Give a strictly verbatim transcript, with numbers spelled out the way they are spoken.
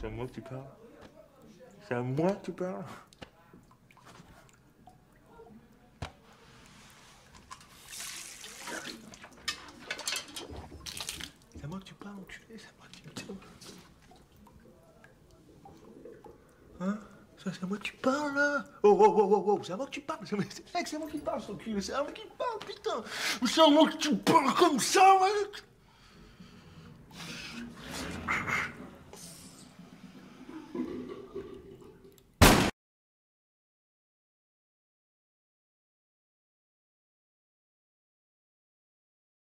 C'est à moi que tu parles. C'est à moi que tu parles. C'est à moi que tu parles, enculé. C'est à moi que tu me parles. Hein? Ça, c'est à moi que tu parles, là. Oh, oh, oh, oh, oh, c'est à moi que tu parles. C'est mec, c'est à moi qui parle, son cul. C'est à moi qui parle, putain. C'est à moi que tu parles comme ça, mec.